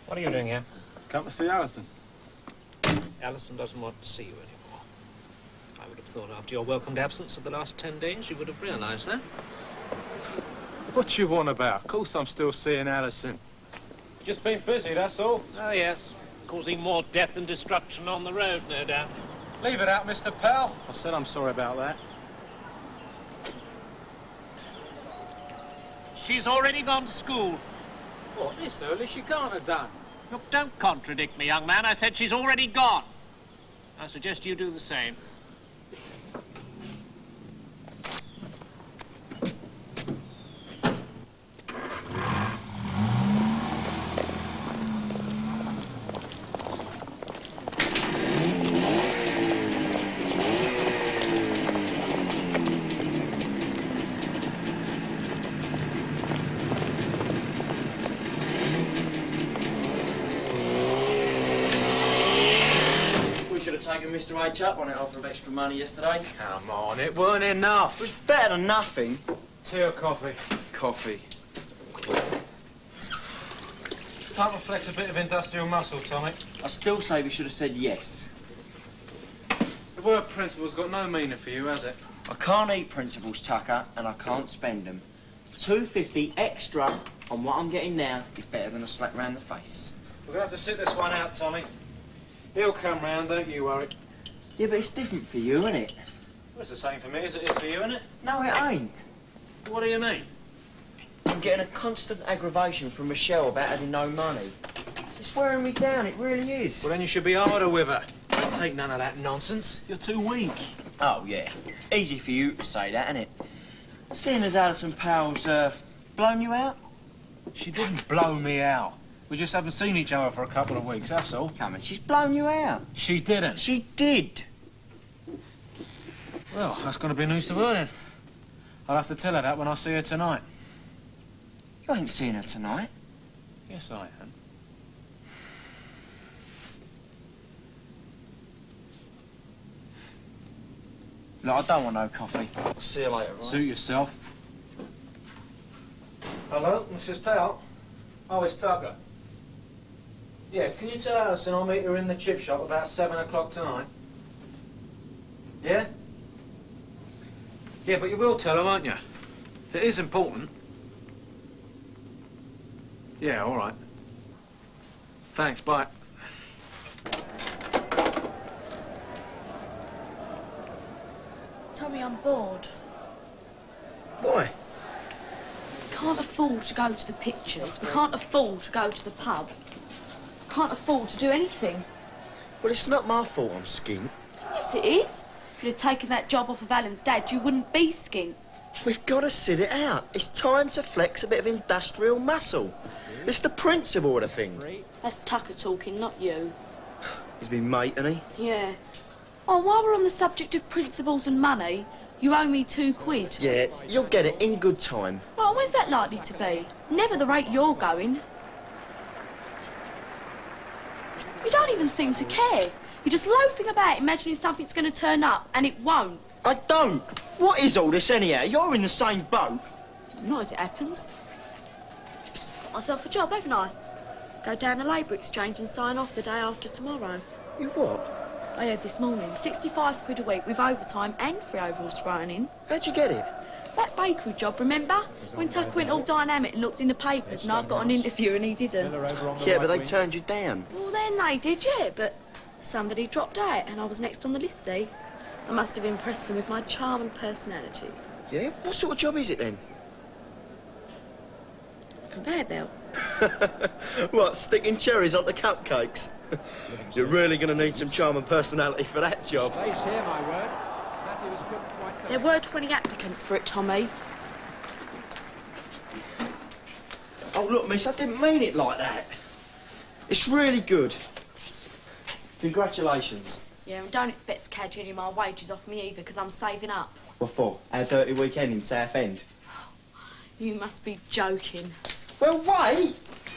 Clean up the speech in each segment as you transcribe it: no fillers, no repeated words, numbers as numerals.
What are you doing here? Come to see Alison. Alison doesn't want to see you anymore. I would have thought after your welcomed absence of the last 10 days, you would have realised that. What you want about? Of course I'm still seeing Alison. Just been busy, that's all. Oh, yes. Causing more death and destruction on the road, no doubt. Leave it out, Mr. Powell. I said I'm sorry about that. She's already gone to school. What, this early? She can't have done. Look, don't contradict me, young man. I said she's already gone. I suggest you do the same. Taking Mr. H up on that offer of extra money yesterday. Come on, it weren't enough. It was better than nothing. Tea or coffee? Coffee. Can't flex a bit of industrial muscle, Tommy. I still say we should have said yes. The word principle's got no meaning for you, has it? I can't eat principles, Tucker, and I can't spend them. $2.50 extra on what I'm getting now is better than a slap round the face. We're going to have to sit this one out, Tommy. He'll come round, don't you worry. Yeah, but it's different for you, isn't it? Well, it's the same for me as it is for you, isn't it? No, it ain't. What do you mean? I'm getting a constant aggravation from Michelle about having no money. It's wearing me down, it really is. Well, then you should be harder with her. Don't take none of that nonsense. You're too weak. Oh, yeah. Easy for you to say that, isn't it? Seeing as Alison Powell's, blown you out? She didn't blow me out. We just haven't seen each other for a couple of weeks, that's all. Come on, she's blown you out. She didn't. She did. Well, that's going to be news to her then. I'll have to tell her that when I see her tonight. You ain't seeing her tonight. Yes, I am. Look, I don't want no coffee. I'll see you later, right? Suit yourself. Hello, Mrs. Powell? Oh, it's Tucker. Yeah, can you tell Alison I'll meet her in the chip shop about 7 o'clock tonight? Yeah? Yeah, but you will tell her, won't you? It is important. Yeah, all right. Thanks, bye. Tommy, I'm bored. Why? Can't afford to go to the pictures. We can't afford to go to the pub. Can't afford to do anything. Well, it's not my fault I'm skint. Yes, it is. If you'd have taken that job off of Alan's dad, you wouldn't be skint. We've got to sit it out. It's time to flex a bit of industrial muscle. It's the principle of the thing. That's Tucker talking, not you. He's been mate, hasn't he? Yeah. Oh, while we're on the subject of principles and money, you owe me £2. Yeah, you'll get it in good time. Well, when's that likely to be? Never the rate you're going. You don't even seem to care. You're just loafing about imagining something's going to turn up, and it won't. I don't. What is all this anyhow? You're in the same boat. Not as it happens. Got myself a job, haven't I? Go down the Labour Exchange and sign off the day after tomorrow. You what? I heard this morning, 65 quid a week with overtime and free overalls thrown in. How'd you get it? That bakery job, remember? When Tucker went all dynamic and looked in the papers and I got an interview and he didn't. Yeah, but they turned you down. Well, then they did, yeah, but somebody dropped out and I was next on the list, see? I must have impressed them with my charm and personality. Yeah? What sort of job is it then? Conveyor belt. What, sticking cherries on the cupcakes? You're really going to need some charm and personality for that job. Space here, my word. There were 20 applicants for it, Tommy. Oh, look, miss, I didn't mean it like that. It's really good. Congratulations. Yeah, and don't expect to cadge any of my wages off me either, because I'm saving up. What for? Our dirty weekend in Southend? You must be joking. Well, wait!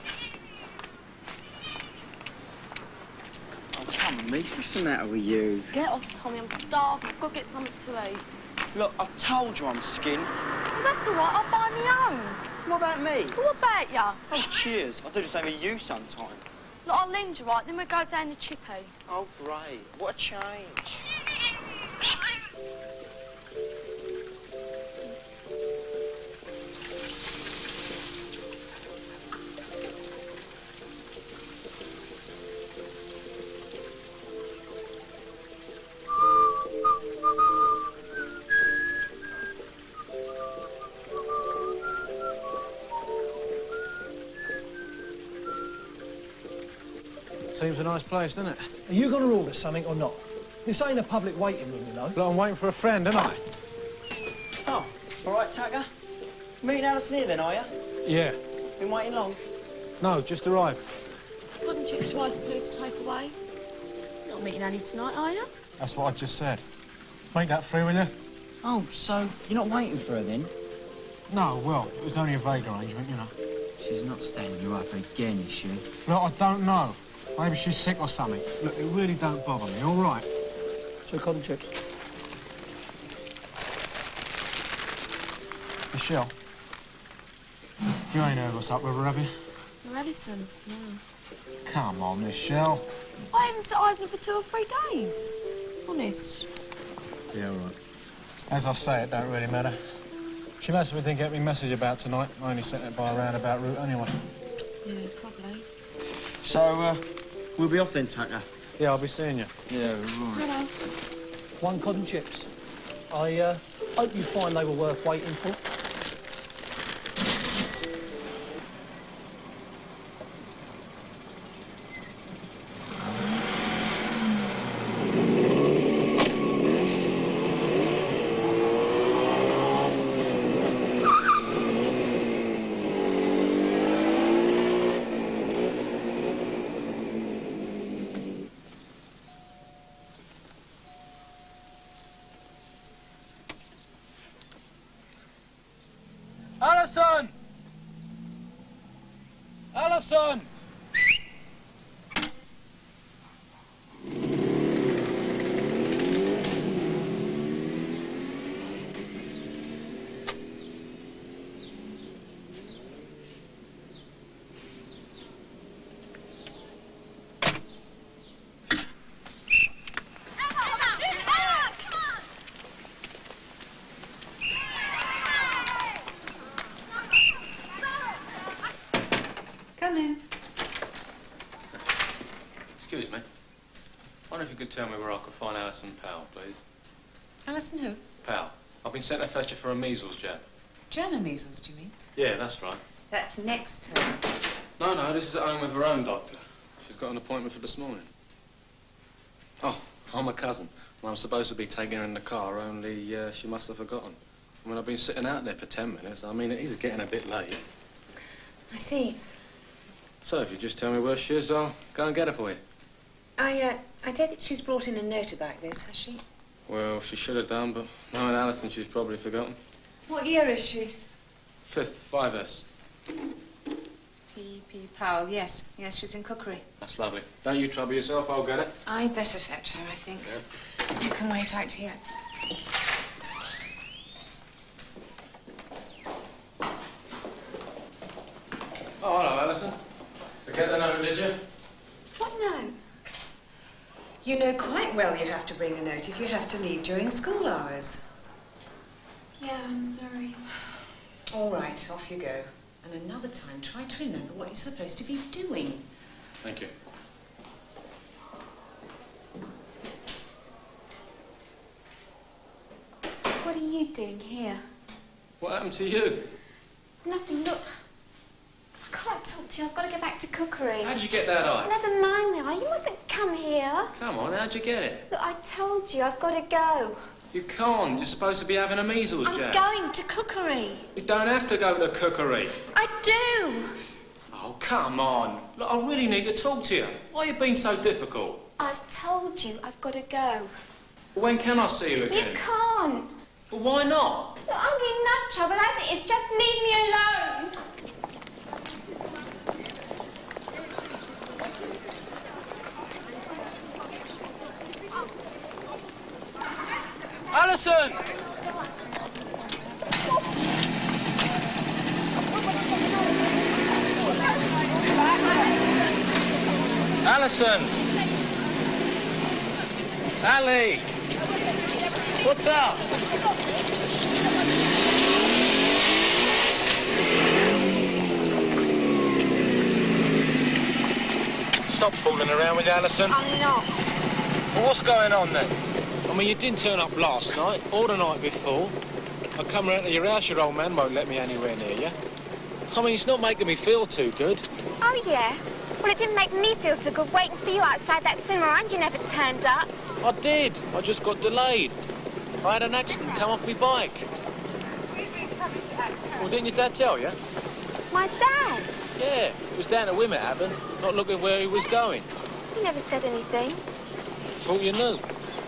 Oh, come on, miss, what's the matter with you? Get off, Tommy, I'm starved. I've got to get something to eat. Look, I told you I'm skint. Well, that's all right, I'll buy my own. What about me? What about ya? Oh, cheers. I'll do the same with you sometime. Look, I'll lend you, right? Then we'll go down the chippy. Oh, great. What a change. Seems a nice place, doesn't it? Are you going to order something or not? This ain't a public waiting room, you know. Look, I'm waiting for a friend, ain't I? Oh, all right, Tucker. Meeting Alison here then, are you? Yeah. Been waiting long? No, just arrived. Cotton chips twice, please, to take away. You're not meeting Annie tonight, are you? That's what I just said. Make that free, will you? Oh, so you're not waiting for her then? No, well, it was only a vague arrangement, you know. She's not standing you up again, is she? Look, I don't know. Maybe she's sick or something. Look, it really don't bother me, all right? 2 cotton chips. Michelle, you ain't heard what's up with her, have you? You're Alison, no. Come on, Michelle. I haven't set eyes on her for 2 or 3 days. Honest. Yeah, all right. As I say, it don't really matter. She must have been getting me message about tonight. I only sent it by a roundabout route anyway. Yeah, probably. So, we'll be off then, Tucker. Yeah, I'll be seeing you. Yeah, right. Hello. 1 cotton chips. I hope you find they were worth waiting for. Alison! Alison! Come in. Excuse me. I wonder if you could tell me where I could find Alison Powell, please. Alison who? Powell. I've been sent to fetch her for a measles jab. German measles, do you mean? Yeah, that's right. That's next term. No, this is at home with her own doctor. She's got an appointment for this morning. Oh, I'm a cousin. And I'm supposed to be taking her in the car, only she must have forgotten. I mean, I've been sitting out there for 10 minutes. I mean, it is getting a bit late. I see. So if you just tell me where she is, I'll go and get her for you. I take it she's brought in a note about this, has she? Well, she should have done, but knowing Alison, she's probably forgotten. What year is she? 5th, 5S. P.P. Powell, yes. Yes, she's in cookery. That's lovely. Don't you trouble yourself, I'll get it. I'd better fetch her, I think. Yeah. You can wait out here. Oh, hello, Alison. Forget the note, did you? What note? You know quite well you have to bring a note if you have to leave during school hours. Yeah, I'm sorry. All right, off you go. And another time, try to remember what you're supposed to be doing. Thank you. What are you doing here? What happened to you? Nothing, look. I can't talk to you. I've got to go back to cookery. How'd you get that eye? Never mind the eye. You mustn't come here. Come on, how'd you get it? Look, I told you I've got to go. You can't. You're supposed to be having a measles I'm jab. going to cookery. You don't have to go to cookery. I do. Oh, come on. Look, I really need to talk to you. Why are you being so difficult? I've told you I've got to go. When can I see you You again? can't. Well, why not? Look, I'm in enough trouble as it is. Just leave me alone. Alison! Alison! Ali! What's up? Stop fooling around with Alison. I'm not. Well, what's going on then? I mean, you didn't turn up last night or the night before. I come round to your house, your old man won't let me anywhere near you. I mean, it's not making me feel too good. Oh, yeah? Well, it didn't make me feel too good waiting for you outside that cinema and you never turned up. I did. I just got delayed. I had an accident, come off my bike. Well, didn't your dad tell you? My dad? Yeah, it was down at Wim it happened, not looking where he was going. He never said anything. Thought you knew.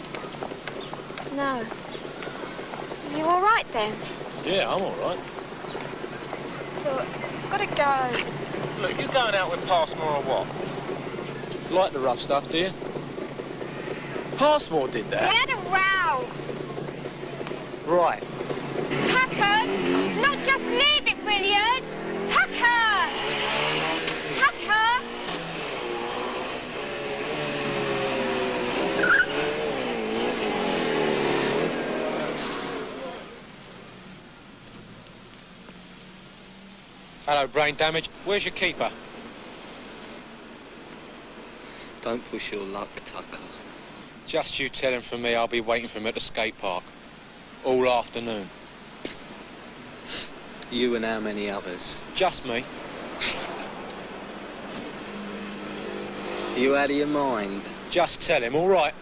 No. You all right, then? Yeah, I'm all right. Look, I've got to go. Look, you going out with Passmore or what? Like the rough stuff, do you? Passmore did We that? had a row. Right. Tucker! Not just leave it, will you? Tucker! Tucker! Hello, brain damage. Where's your keeper? Don't push your luck, Tucker. Just you tell him from me I'll be waiting for him at the skate park. All afternoon. You and how many others? Just me. You out of your mind? Just tell him, all right?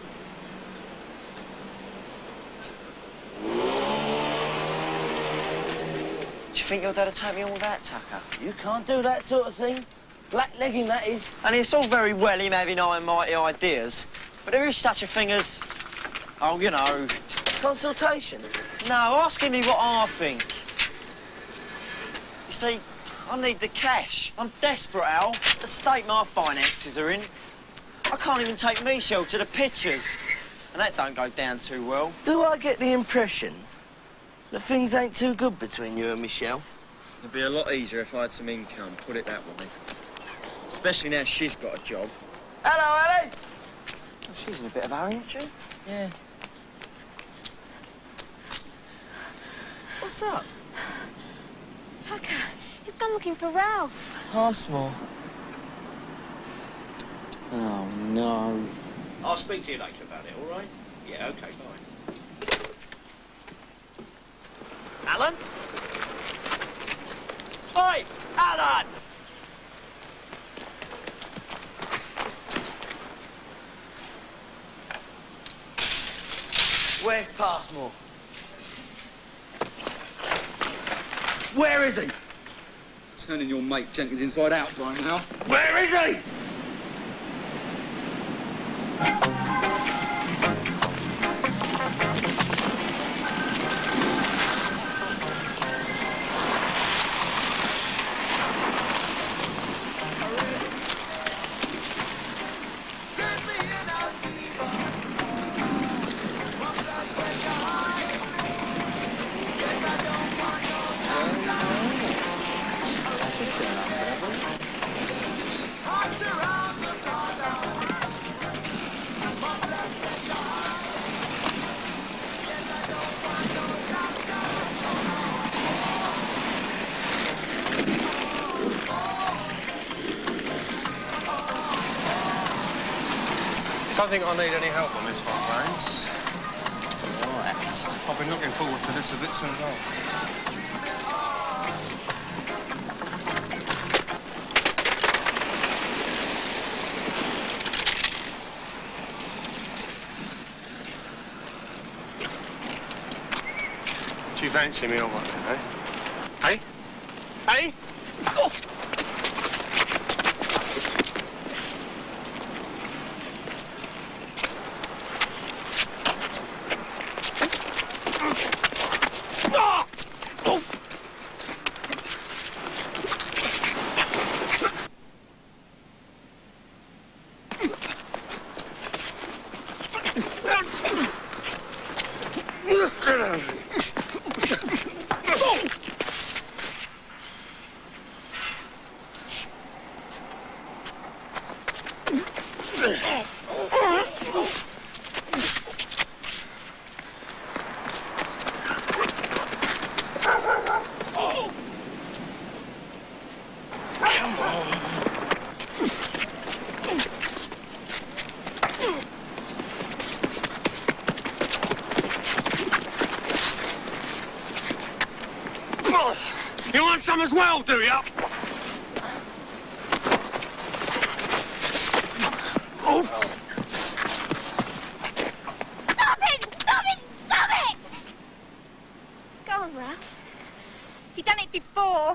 Do you think your dad'll take me on without Tucker? You can't do that sort of thing. Blacklegging, that is. And it's all very well him having high and mighty ideas, but there is such a thing as, oh, you know... Consultation? No, asking me what I think. You see, I need the cash. I'm desperate, Al. The state my finances are in. I can't even take Michelle to the pictures. And that don't go down too well. Do I get the impression that things ain't too good between you and Michelle? It'd be a lot easier if I had some income, put it that way. Especially now she's got a job. Hello, Ellie. Well, she's in a bit of a hurry, isn't she? Yeah. What's up? Tucker, he's gone looking for Ralph. Passmore. Oh, no. I'll speak to you later about it, all right? Yeah, OK, bye. Alan? Oi, Alan! Where's Passmore? Where is he? Turning your mate Jenkins inside out right now. Where is he? I don't think I need any help on this one, Clarence. Right. I've been looking forward to this a bit too long. Do you fancy me or what, then, eh? Hey? Hey? Oh! You want some as well, do you? Oh! Stop it! Stop it! Stop it! Go on, Ralph. You've done it before.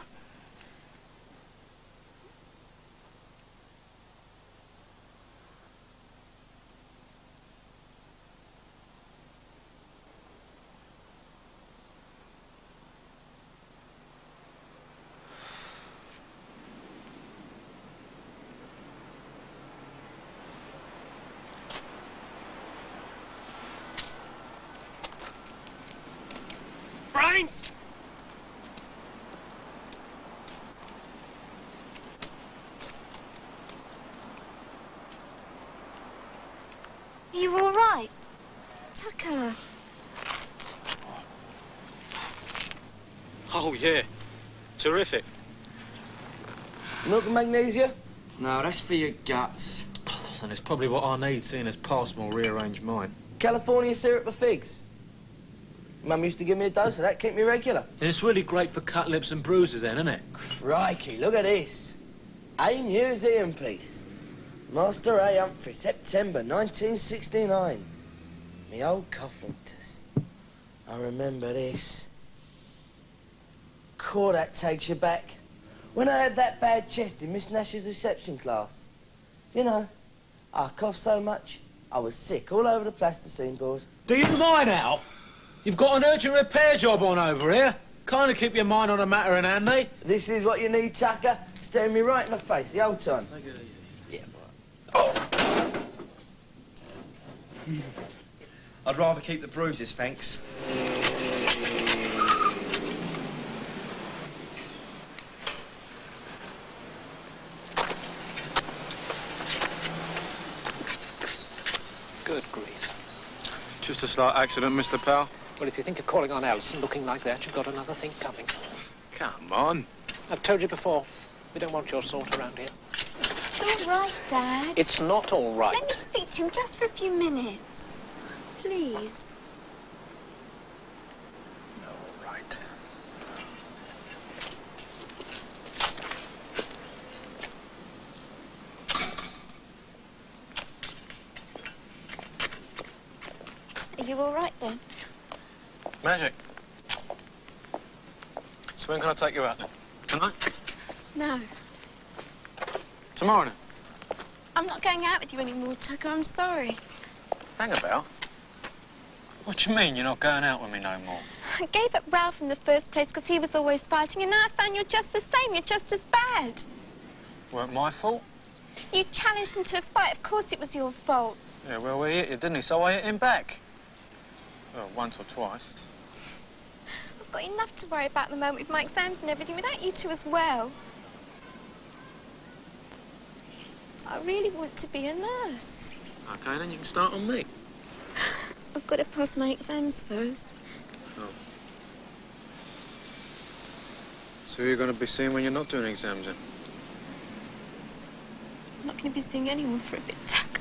Brains! Are you all right? Tucker. Oh, yeah. Terrific. Milk and magnesia? No, that's for your guts. And it's probably what I need, seeing as Passmore rearranged mine. California syrup for figs. Mum used to give me a dose of that, keep me regular. And it's really great for cut lips and bruises then, isn't it? Crikey, look at this. A museum piece. Master A. Humphrey, September 1969. Me old cufflinkers. I remember this. Cool, that takes you back. When I had that bad chest in Miss Nash's reception class. You know, I coughed so much, I was sick all over the plasticine board. Do you mind, Al? You've got an urgent repair job on over here. Kind of keep your mind on the matter in hand, eh? This is what you need, Tucker. Staring me right in the face, the old time. Take it easy. Yeah, right. I'd rather keep the bruises, thanks. Good grief. Just a slight accident, Mr. Powell. Well, if you think of calling on Alison looking like that, you've got another thing coming. Come on. I've told you before, we don't want your sort around here. It's all right, Dad. It's not all right. Let me speak to him just for a few minutes. Please. All right. Are you all right then? Magic. So when can I take you out then? Tonight? No, Tomorrow then? I'm not going out with you anymore, Tucker. I'm sorry. Hang about. What do you mean you're not going out with me no more? I gave up Ralph in the first place because he was always fighting, and now I found you're just the same. You're just as bad. Weren't my fault? You challenged him to a fight. Of course it was your fault. Yeah, well, we hit you, didn't he? So I hit him back. Well, once or twice. I've got enough to worry about at the moment with my exams and everything, without you two as well. I really want to be a nurse. OK, then you can start on me. I've got to pass my exams first. Oh. So who are you going to be seeing when you're not doing exams then? I'm not going to be seeing anyone for a bit, Tucker.